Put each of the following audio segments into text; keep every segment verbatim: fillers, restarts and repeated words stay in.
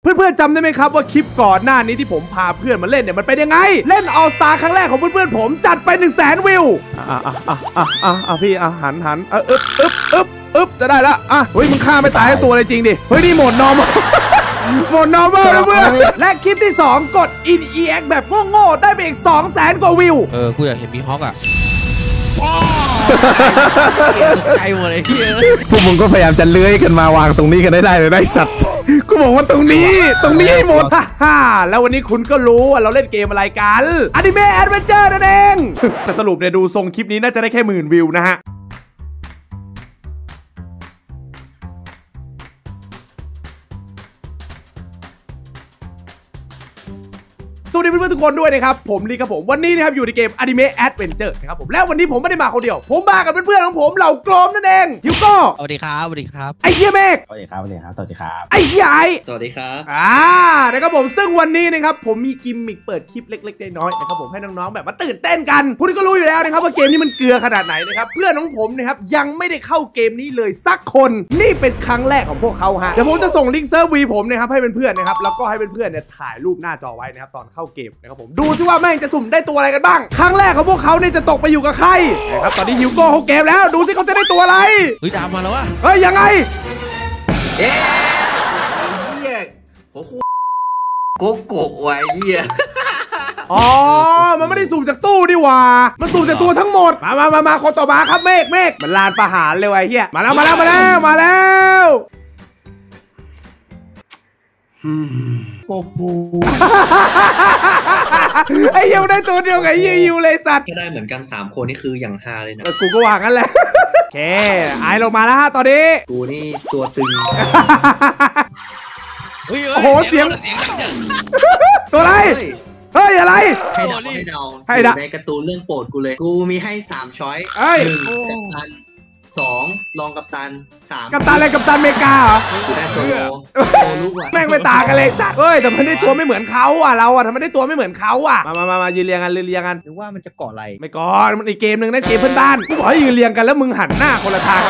เพื่อนๆจำได้ไหมครับว่าคลิปก่อนหน้านี้ที่ผมพาเพื่อนมาเล่นเนี่ยมันเป็นยังไงเล่น All Star ครั้งแรกของเพื่อนๆผมจัดไปหนึ่งแสนวิวอ่ะอ่ะอ่ะอ่ะอ่ะอ่ะพี่อ่ะหันหันเอออึ๊บอึ๊บอึ๊บอึ๊บจะได้ละอ่ะเฮ้ยมึงฆ่าไม่ตายทั้งตัวเลยจริงดิเฮ้ยนี่โหมด normal โหมด normal เพื่อนและคลิปที่สองกด in อี เอ็กซ์ แบบโง่ๆได้ไปอีก สองแสน กว่าวิวเออกูอยากเห็นมีฮอกอ่ะใจหมดเลยพี่พวกมึงก็พยายามจะเลื้อยกันมาวางตรงนี้กันได้ได้เลยได้สัตว์กูบอกว่าตรงนี้ตรงนี้หมดฮ่าแล้ววันนี้คุณก็รู้ว่าเราเล่นเกมอะไรกันอนิเมะแอดเวนเจอร์นั่นเองแต่สรุปเนี่ยดูทรงคลิปนี้น่าจะได้แค่หมื่นวิวนะฮะสวัสดีเพื่อนๆทุกคนด้วยนะครับผมลีครับผมวันนี้นะครับอยู่ในเกม Anime Adventure นะครับผมแล้ววันนี้ผมไม่ได้มาคนเดียวผมมากับเพื่อนๆของผมเหล่ากลมนั่นเองฮิวโก้สวัสดีครับสวัสดีครับไอเฮียเมกสวัสดีครับสวัสดีครับสวัสดีครับไอเฮียไอสวัสดีครับอ่านะครับผมซึ่งวันนี้นะครับผมมีกิมมิคเปิดคลิปเล็กๆน้อยๆนะครับผมให้น้องๆแบบมาตื่นเต้นกันคุณก็รู้อยู่แล้วนะครับว่าเกมนี้มันเกลือขนาดไหนนะครับเพื่อนของผมนะครับยังไม่ได้เข้าเกมนี้เลยสักคนนี่เป็นครั้งแรกของพวกเขาฮะเดี๋ยวผมจะส่งลิงก์เซิร์ฟวีผมนะครับให้เพื่อนๆนะครับแล้วก็ให้เพื่อนๆเนี่ยถ่ายรูปหน้าจอไว้นะครับตอนเข้าเกมนะครับผมดูซิว่าแม่งจะสุ่มได้ตัวอะไรกันบ้างครั้งแรกของพวกเขาเนี่ยจะตกไปอยู่กับใครนะครับตอนนี้ฮิวโก้เขาเกมแล้วดูซิเขาจะได้ตัวอะไรเฮ้ยดามมาแล้ววะเฮ้ยยังไงเอ๊ะเฮียโอ้โหโกโก้ไว้เฮียอ๋อมันไม่ได้สุ่มจากตู้ดิว่ามันสุ่มจากตัวทั้งหมดมามามามาคนต่อมาครับเมฆเมฆมันลานประหารเลยไอ้เหี้ยมาแล้วมาแล้วมาแล้วมาแล้วโอ้โหไอ้ยิวได้ตัวเดียวกับไอ้ยิวเลยสัตว์ก็ได้เหมือนกันสามคนนี่คืออย่างฮาเลยนะกูก็วางกันแหละโอเคไอ้ลงมาแล้วฮะตอนนี้กูนี่ตัวตึงโอ้โหเสียงตัวอะไรเฮ้ยอะไรให้เดาให้เดาให้เดาในการ์ตูนเรื่องโปรดกูเลยกูมีให้สามช้อยหนึ่งกัปตันสองรองกัปตันสามกัปตันอะไรกัปตันเมกาเหรอกูได้โซโลโซลูกว่ะแม่งไม่ต่างกันเลยสัตว์เฮ้ยแต่มันได้ตัวไม่เหมือนเขาอ่ะเราอ่ะทำไมได้ตัวไม่เหมือนเขาอ่ะมามามามายืนเรียงกันยืนเรียงกันหรือว่ามันจะเกาะอะไรไม่เกาะมันอีกเกมหนึ่งนั่นเกมเพื่อนบ้านกูบอกให้ยืนเรียงกันแล้วมึงหันหน้าคนละทางกัน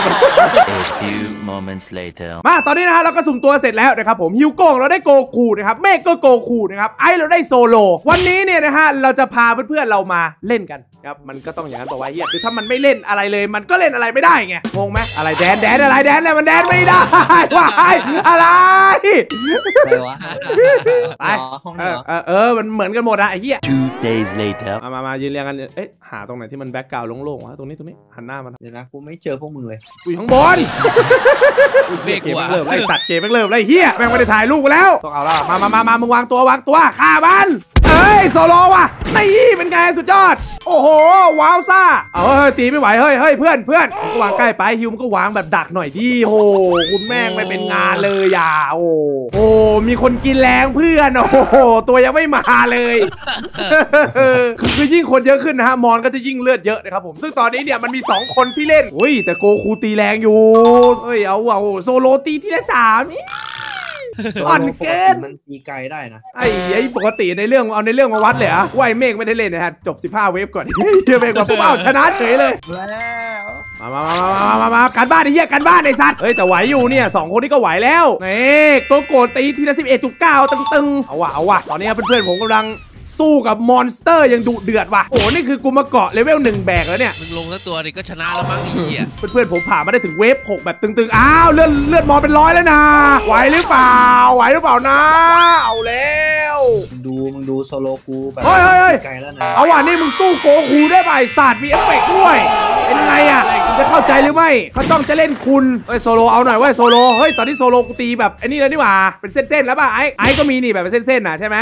มาตอนนี้นะฮะเราก็สุ่มตัวเสร็จแล้วนะครับผมฮิวโก้เราได้โกคูนะครับเมฆก็โกคูนะครับไอเราได้โซโลวันนี้เนี่ยนะฮะเราจะพาเพื่อนๆเรามาเล่นกันครับมันก็ต้องอย่างนั้นต่อไว้เฮียคือถ้ามันไม่เล่นอะไรเลยมันก็เล่นอะไรไม่ได้ไงงงไหมอะไรแดนแดนอะไรแดนอะไรมันแดนไม่ได้ว้ายอะไรอะไรวะไปเออเออเออมันเหมือนกันหมดอะไอ้เหี้ย two days later มามามายืนเรียงกันเอ๊ะหาตรงไหนที่มันแบ็คกราวด์โล่งๆวะตรงนี้ตรงนี้หันหน้ามันเดี๋ยวนะกูไม่เจอพวกมึงเลยกูอยู่ข้างบนเกมเริ่มไล่สัตว์เกมเริ่มไล่เหี้ยแม่งไม่ได้ถ่ายรูปแล้วต้องเอาละมามามามามึงวางตัววางตัวฆ่ามันเอ้ยโซโลว่ะนี่เป็นไงสุดยอดโอ้โหว้าวซ่าเฮ้ยตีไม่ไหวเฮ้ยเฮ้ยเพื่อนเพื่อนมันก็วางใกล้ไปฮิวมันก็วางแบบดักหน่อยดิโหคุณแม่งไม่เป็นงานเลยอย่าโอ้โหมีคนกินแรงเพื่อนโอ้โหตัวยังไม่มาเลยคือคือยิ่งคนเยอะขึ้นนะฮะมอนก็จะยิ่งเลือดเยอะนะครับผมซึ่งตอนนี้เนี่ยมันมีสองคนที่เล่นอุ้ยแต่โกคูตีแรงอยู่เฮ้ยเอาเอาโซโลตีที่ละสามอ่อนเกินมันตีไกลได้นะไอ้ไอ้ปกติในเรื่องเอาในเรื่องมาวัดเลยอะว่าไอ้เมฆไม่ได้เล่นนะฮะจบสิบห้าเวฟก่อนเฮียเมฆมาปุ๊บเอาชนะเฉยเลยมามามามามาการบ้านไอ้เหี้ยการบ้านไอ้สัตว์เฮ้ยแต่ไหวอยู่เนี่ยสองคนนี้ก็ไหวแล้วนี่โกโกตีทีละสิบเอ็ดจุดเก้าตึงๆเอาวะเอาวะตอนนี้เพื่อนๆผมกำลังสู้กับมอนสเตอร์ยังดุเดือดว่ะโอ้นี่คือกูมาเกาะเลเวลหนึ่งแบกแล้วเนี่ยมึงลงสักตัวนี่ก็ชนะแล้วมั้งนี่อ่ะเพื่อนๆผมผ่านมาได้ถึงเวฟหกแบบตึงๆอ้าวเลือดเลือดมอนเป็นร้อยแล้วนะไหวหรือเปล่าไหวหรือเปล่านะเอาแล้วมึงดูมึงดูโซโลกูแบบไกลแล้วนะเอาว่ะนี่มึงสู้โกคูได้ป่ะศาสตร์มีเอฟเฟกต์ด้วยเป็นไงอ่ะจะเข้าใจหรือไม่เขาต้องจะเล่นคุณเฮ้ยโซโลเอาหน่อยเว้ยโซโลเฮ้ยตอนนี้โซโลกูตีแบบไอ้นี่แล้วนี่หว่าเป็นเส้นๆแล้วป่ะไอ้ไอ้ก็มีนี่แบบเป็นเส้นๆนะใช่ไหม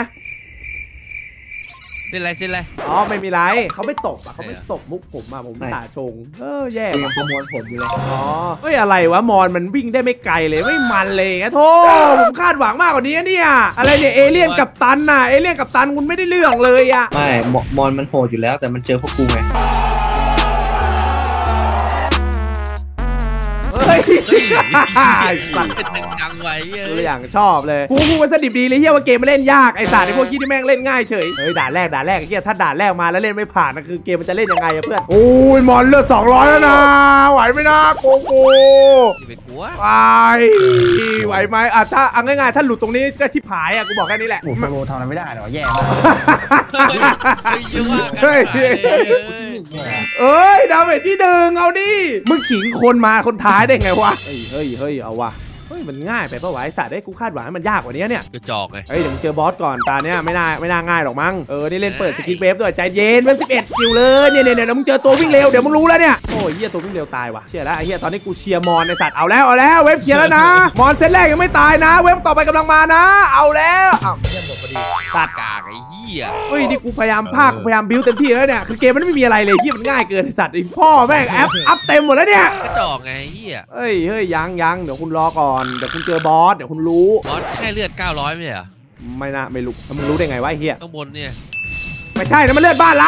เส้นอะไรเส้นอะไรอ๋อไม่มีไรเขาไม่ตบอ่ะเขาไม่ตบมุกผมอ่ะผมตาชงเออแย่ยังประมวลผลอยู่เลยอ๋อเฮ้ยอะไรวะมอนมันวิ่งได้ไม่ไกลเลยไม่มันเลยไงโธ่ผมคาดหวังมากกว่านี้เนี่ยอะไรเนี่ยเอเลี่ยนกับตันน่ะเอเลี่ยนกับตันคุณไม่ได้เรื่องเลยอ่ะไม่มอนมันโหดอยู่แล้วแต่มันเจอพวกกูไงเฮ้ยไอ้สัตว์เป็นดังไว้เอ้ยอย่างชอบเลยกูพูดว่าสดิบดีเลยเฮียว่าเกมมันเล่นยากไอ้สัตว์ไอ้พวกขี้ที่แม่งเล่นง่ายเฉยเฮ้ยด่านแรกด่านแรกไอ้เฮียถ้าด่านแรกมาแล้วเล่นไม่ผ่านนะคือเกมมันจะเล่นยังไงอะเพื่อนโอ้ยมอนเลือดสองร้อยแล้วนะไหวไหมนะโกโก้ที่เป็นหัวไปไหวไหมอ่ะถ้าเอาง่ายๆถ้าหลุดตรงนี้ก็ชิบหายอ่ะกูบอกแค่นี้แหละโอ้โหโซโลทำอะไรไม่ได้หรอแย่มากเฮ้ยเยอะมากกันเฮ้ยเฮ้ยเอ้ยดาเมจที่หนึ่งเอาดิมึงขิงคนมาคนท้ายได้ไงวะเฮ้ยเฮ้ยเฮ้ยเอาวะเฮ้ยมันง่ายไปปะวะไอ้สัตว์ได้กูคาดหวังให้มันยากกว่านี้เนี่ยกระจอกไงเฮ้ยเดี๋ยวมึงเจอบอสก่อนตาเนี้ยไม่น่าไม่น่าง่ายหรอกมั้งเออนี่เล่นเปิดสกิลเวฟด้วยใจเย็นเวฟสิบเอ็ดคิวเลยเนี่ยเนี่ยเดี๋ยวมึงเจอตัววิ่งเร็วเดี๋ยวมึงรู้แล้วเนี่ยโอ้ยเฮียตัววิ่งเร็วตายว่ะเชื่อแล้วไอ้เฮียตอนนี้กูเชียร์มอนไอ้สัตว์เอาแล้วเอาแล้วเวฟเคลียร์แล้วนะมอนเซตแรกยังไม่ตายนะเวฟต่อไปกำลังมานะเอาแล้วอ้าวเยี่ยมหมดพอดีตัดกากไอ้เหี้ยเฮ้ยนี่กูพยายามภาคพยายามบิวเต็มที่แล้วเนี่ยคือเกมมันไม่มีอะไรเลยที่มันง่ายเกินไอ้สัตว์ไอ้พ่อแม่งแอปอัพเต็มหมดแล้วเนี่ยกระจอกไงไอ้เหี้ยเฮ้ยเฮ้ยยังยังเดี๋ยวคุณรอก่อนเดี๋ยวคุณเจอบอสเดี๋ยวคุณรู้บอสแค่เลือดเก้าร้อยไม่ใช่เหรอไม่น่าไม่รู้แล้วมึงรู้ได้ไงวะไอ้เฮียข้างบนเนี่ยไม่ใช่นะมันเลือดบ้านเรา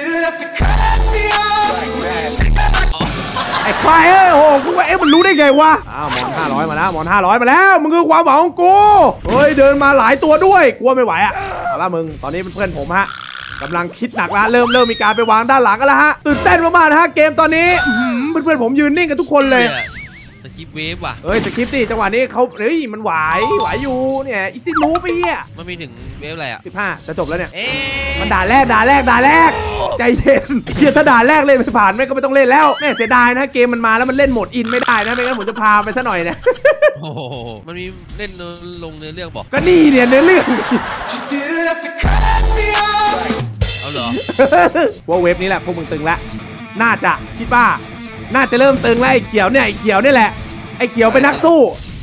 ไอ้ควายเอ้ยโอ้โหกูว่าเอ๊ะมันรู้ได้ไงวะอ้าวมอนห้าร้อยมาแล้วมอนห้าร้อยมาแล้วมึงคือความหวังของกูเฮ้ยเดินมาหลายตัวด้วยกลัวไม่ไหวอ่ะเอาละมึงตอนนี้เป็นเพื่อนผมฮะกำลังคิดหนักละเริ่มเริ่มมีการไปวางด้านหลังกันแล้วฮะตื่นเต้นมากๆนะฮะเกมตอนนี้เพื่อนเพื่อนผมยืนนิ่งกันทุกคนเลยสกิปเวฟว่ะเฮ้ยสคริปต์ดิจังหวะนี้เขาเฮ้ยมันไหวไหวอยู่เนี่ยอีซิลูไปเฮียมันมีถึงเวฟอะไรอ่ะสิบห้าจะจบแล้วเนี่ยเอ๊ะมันด่าแรกด่าแรกด่าแรกใจเย็นเฮียถ้าด่าแรกเล่นไม่ผ่านแม่ก็ไม่ต้องเล่นแล้วแม่เสียดายนะเกมมันมาแล้วมันเล่นโหมดอินไม่ได้นะไม่งั้นผมจะพาไปซะหน่อยเนี่ยโอ้โหมันมีเล่นลงเนื้อเรื่องบอกก็นี่เนี่ยเนื้อเรื่องเอาเหรอว่าเว็บนี้แหละพวกมึงตึงละน่าจะคิดว่าน่าจะเริ่มตึงแล้วไอ้เขียวเนี่ยไอ้เขียวนี่แหละไอ้เขียวเป็นนักสู้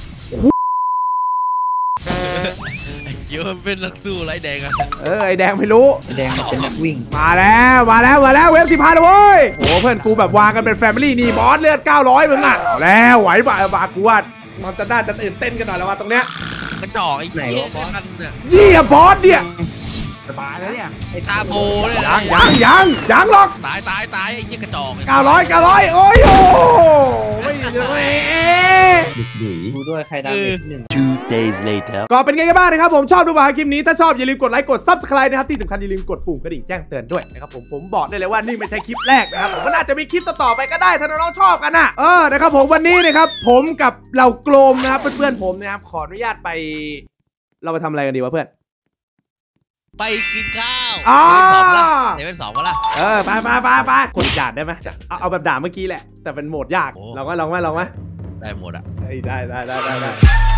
ไอ้เหี้ยมันเป็นนักสู้ไรแดงอะเออไอ้แดงไม่รู้แดงเป็นนักวิ่งมาแล้วมาแล้วมาแล้วเว็บสิบพันเว้ยโอ้เพื่อนกูแบบวางกันเป็นแฟมิลี่นี่บอสเลือดเก้าร้อยมึงอ่ะเอาแล้วไหวป่ะบากูว่ามันจะน่าจะตื่นเต้นกันหน่อยแล้วว่าตรงเนี้ยกระจอกไอ้เหี้ยกันเนี่ยเยี่ยบอสเนี่ยสบายแล้วเนี่ยไอ้ตาโบเนี่ยยังยังยังยังหรอกตายตายตายไอ้เหี้ยกระจอกเก้าร้อยเก้าร้อยโอ้ยโอ้ไม่เลยดูด้วยใครดาเมจที่หนึ่ง Two days later. ก็เป็นไงกันบ้างนะครับผมชอบดูบ้างคลิปนี้ถ้าชอบอย่าลืมกดไลค์กด ซับสไครบ์ นะครับที่สำคัญอย่าลืมกดปุ่มกระดิ่งแจ้งเตือนด้วยนะครับผมผมบอกได้เลยว่านี่ไม่ใช่คลิปแรกนะครับผมมันอาจจะมีคลิปต่อๆไปก็ได้ถ้าน้องๆชอบกันนะเออนะครับผมวันนี้นะครับผมกับเหล่าโกลมนะครับเพื่อนๆผมนะครับขออนุญาตไปเราไปทำอะไรกันดีวะเพื่อนไปกินข้าวอ่าเดี๋ยวเป็นสองวะล่ะเออไปไปไปไปกดด่าได้ไหมเอาเอาแบบด่าเมื่อกี้แหละแต่เป็นโหมดยากโอ้ลองไหมลองไหมลองไหมได้หมดอ่ะได้ได้ได้ได้ได้